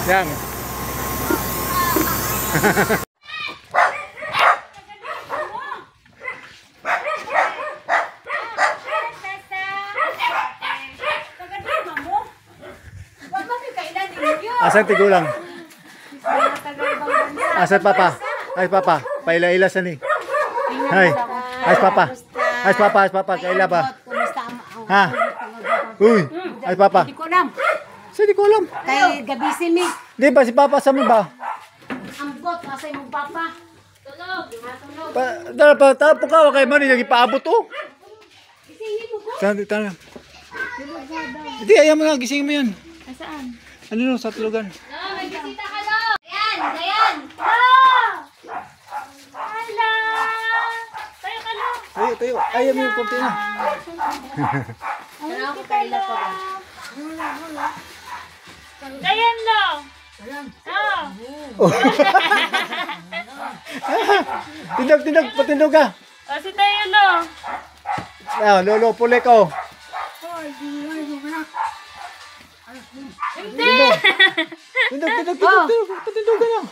Yan. Asan tigulang? Asan papa? Ay papa, paila-ila sa ni. Hay. Ay papa. Ay papa, kaila ba? Ha? Uy, ay papa. Hindi ko alam. Di ko alam. Kay gabi si mi. Di ba si papa sa mo ba? Ambot, masay mo papa. Tulog. Dala pa tapo ka kay man nagipaabot oh. Isingin mo ko. Tana. Hindi ayaw mo na gising mo yan. Saan? Ano no sa tulugan? May bisita ka do. Ayan. Hala. Tayo ka lang. Tayo. Ayaw mo yung konti na. Ano ko kaila pa ba? Ayan lang. Patindog ka. Si tayo lo. Ah, lolo puli ko. Hindi. Patindog ka na.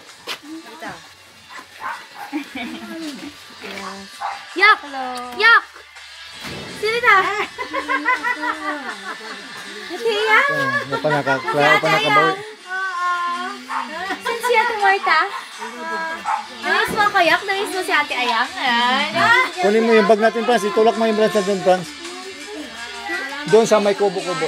Yak. Yak. Sino na? Siya? Napanakabawi. Saan siya ito, Marta? Nais mo kayak? Nais mo si Ate Ayang? Kunin mo yung bag natin, Franz. Itulak mo yung branch natin, Franz. Doon sa may kubo-kubo.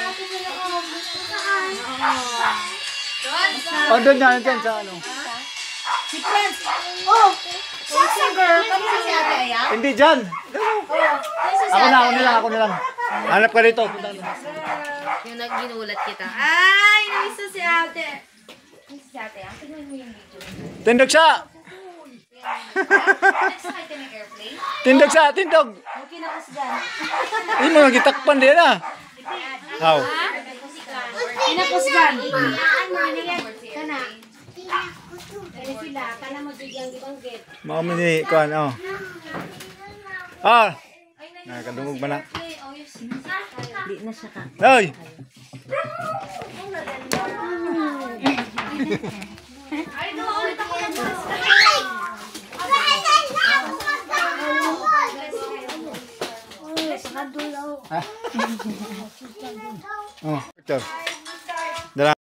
Oh, doon yan sa ano. Si Prince. Oh! Sasa girl. Kanina si Ate Ayang? Hindi dyan. Ako na lang. Hanap ka rito. Yung ginulat kita. Ay! Nais mo si Ate. Si Ate Ayang. Tignan mo yung video. Tindog siya. Nagsakay ka ng airplane? Tindog siya. Tindog. Okay na kusgan. Hindi mo nagitakpan din ah. How? Pinakusgan. Kana. Kaya sila. Kana mo bigyan gibanggit. Maumi ni Kuan. Oh. Ah. Nakadungog ba na? Di na siya ka. Hoy. Ay, no. Ulit ako ng Oh, ito.